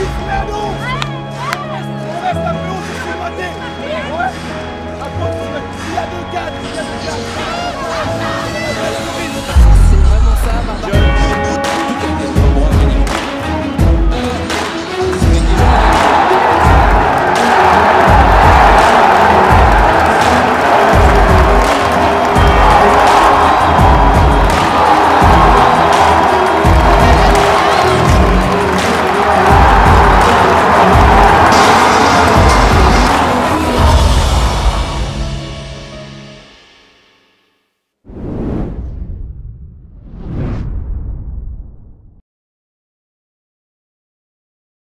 Fernando! On reste un peu haut, c'est maté! Ouais! Approche, il y a 2-4, il y a 2-4!